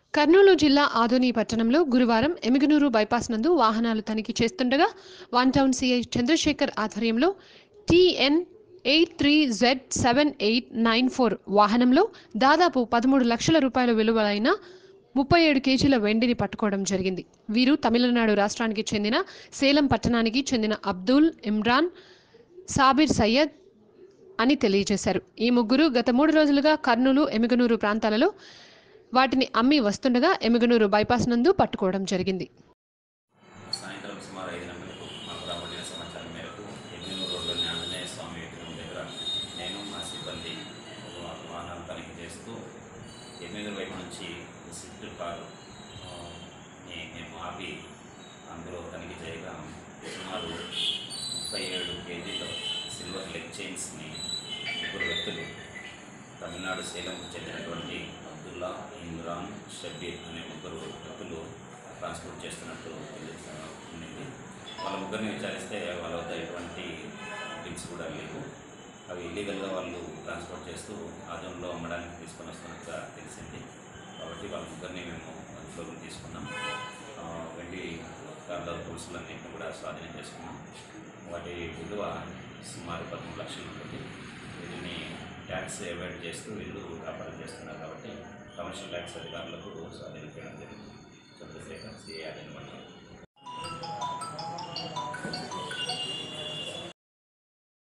కర్నూలు జిల్లా ఆదోని పట్టణంలో గురువారం ఎమిగనూరు బైపాస్ నందు వాహనాలు తనిఖీ చేస్తుండగా వన్ టౌన్ సిఐ చంద్రశేఖర్ ఆధ్వర్యంలో టిఎన్ 83Z7894 వాహనంలో దాదాపు 13 లక్షల రూపాయల విలువైన 37 కేజీల వెండిని పట్టుకోవడం జరిగింది. వీరు తమిళనాడు రాష్ట్రానికి చెందిన సేలం పట్టణానికి చెందిన అబ్దుల్ ఇమ్రాన్ సాబిర్ సయ్యద్ అని తెలియజేశారు. ఈ ముగ్గురు గత 3 రోజులుగా కర్నూలు ఎమిగనూరు ప్రాంతాలలో వాటిని అమ్మి వస్తుండగా ఎమిగనూరు బైపాస్ నందు పట్టుకోవడం జరిగింది. సాయంత్రం సుమారు 5 గంటలకు మాకు రాబడిన సమాచారం మేరకు ఎమ్మిగనూరు రోడ్లోని ఆంజనేయ స్వామి విగ్రహం దగ్గర నేను మా సిబ్బంది వాహనాలు తనిఖీ చేస్తూ ఎమ్మిగనూరు వైపు నుంచి స్విఫ్ట్ కారు మేము ఆపి అందులో తనిఖీ చేయగా సుమారు 37 కేజీల సిల్వర్ లెగ్ చైన్స్ని ముగ్గురు వ్యక్తులు తమిళనాడు సేలంకు చెందినటువంటి అబ్దుల్లా, ఇమ్రాన్, షబీర్ అనే ముగ్గురు వ్యక్తులు ట్రాన్స్పోర్ట్ చేస్తున్నట్టు ఉండింది. వాళ్ళ ముగ్గురిని విచారిస్తే వాళ్ళ వద్ద ఎటువంటి డ్రింక్స్ కూడా లేవు. అవి ఇల్లీగల్గా వాళ్ళు ట్రాన్స్పోర్ట్ చేస్తూ ఆదంలో అమ్మడానికి తీసుకొని వస్తున్నట్టుగా తెలిసింది. కాబట్టి వాళ్ళ ముగ్గురిని మేము అదుపులోకి తీసుకున్నాం. వెండి కార్ల పులుసులన్నింటినీ కూడా స్వాధీనం చేసుకున్నాం. వాటి విలువ సుమారు 13 లక్షలు ఉంటుంది. వీటిని ట్యాక్స్ అవాయిడ్ చేస్తూ వీళ్ళు వ్యాపారం చేస్తున్నారు కాబట్టి కమర్షియల్ ట్యాక్స్ అధికారులకు స్వాధీనం చేయడం జరిగింది. చంద్రశేఖర్ సిఐ ఆదోని మండలం.